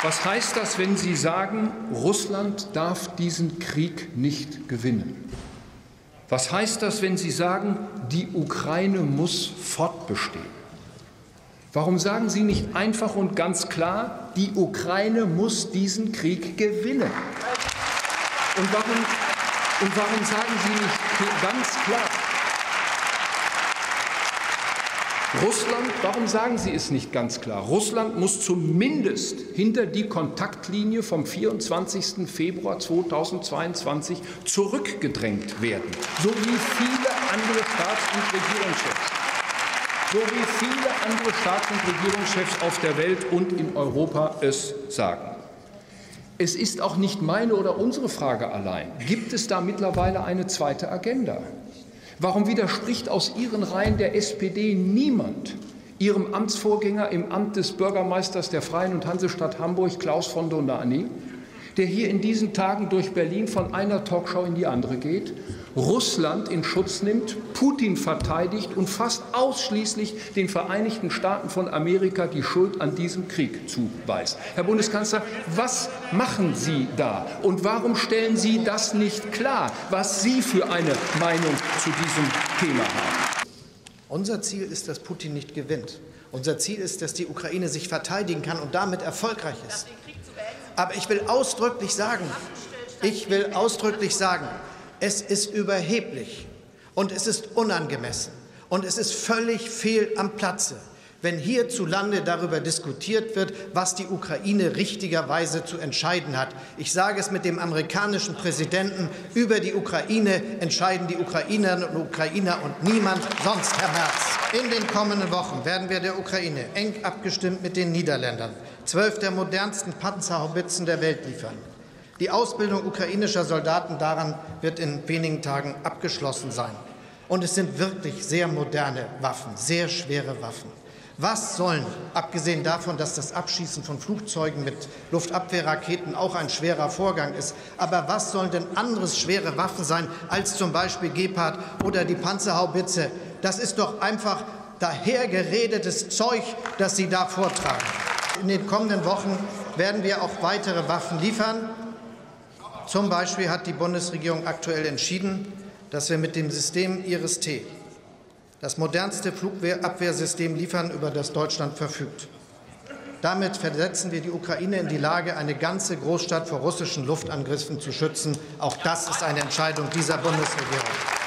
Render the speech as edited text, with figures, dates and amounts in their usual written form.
Was heißt das, wenn Sie sagen, Russland darf diesen Krieg nicht gewinnen? Was heißt das, wenn Sie sagen, die Ukraine muss fortbestehen? Warum sagen Sie nicht einfach und ganz klar, die Ukraine muss diesen Krieg gewinnen? Und warum sagen Sie nicht ganz klar, Russland, warum sagen Sie es nicht ganz klar? Russland muss zumindest hinter die Kontaktlinie vom 24. Februar 2022 zurückgedrängt werden, so wie viele andere Staats- und Regierungschefs. So wie viele andere Staats- und Regierungschefs auf der Welt und in Europa es sagen. Es ist auch nicht meine oder unsere Frage allein. Gibt es da mittlerweile eine zweite Agenda? Warum widerspricht aus Ihren Reihen der SPD niemand Ihrem Amtsvorgänger im Amt des Bürgermeisters der Freien und Hansestadt Hamburg, Klaus von Donani, der hier in diesen Tagen durch Berlin von einer Talkshow in die andere geht, Russland in Schutz nimmt, Putin verteidigt und fast ausschließlich den Vereinigten Staaten von Amerika die Schuld an diesem Krieg zuweist? Herr Bundeskanzler, was machen Sie da? Und warum stellen Sie das nicht klar, was Sie für eine Meinung zu diesem Thema haben? Unser Ziel ist, dass Putin nicht gewinnt. Unser Ziel ist, dass die Ukraine sich verteidigen kann und damit erfolgreich ist. Aber ich will ausdrücklich sagen, es ist überheblich und es ist unangemessen und es ist völlig fehl am Platze, wenn hierzulande darüber diskutiert wird, was die Ukraine richtigerweise zu entscheiden hat. Ich sage es mit dem amerikanischen Präsidenten, über die Ukraine entscheiden die Ukrainerinnen und Ukrainer und niemand sonst, Herr Merz. In den kommenden Wochen werden wir der Ukraine, eng abgestimmt mit den Niederländern, 12 der modernsten Panzerhaubitzen der Welt liefern. Die Ausbildung ukrainischer Soldaten daran wird in wenigen Tagen abgeschlossen sein. Und es sind wirklich sehr moderne Waffen, sehr schwere Waffen. Was sollen, abgesehen davon, dass das Abschießen von Flugzeugen mit Luftabwehrraketen auch ein schwerer Vorgang ist, aber was sollen denn anderes schwere Waffen sein als zum Beispiel Gepard oder die Panzerhaubitze? Das ist doch einfach dahergeredetes Zeug, das Sie da vortragen. In den kommenden Wochen werden wir auch weitere Waffen liefern. Zum Beispiel hat die Bundesregierung aktuell entschieden, dass wir mit dem System IRIS-T das modernste Flugabwehrsystem liefern, über das Deutschland verfügt. Damit versetzen wir die Ukraine in die Lage, eine ganze Großstadt vor russischen Luftangriffen zu schützen. Auch das ist eine Entscheidung dieser Bundesregierung.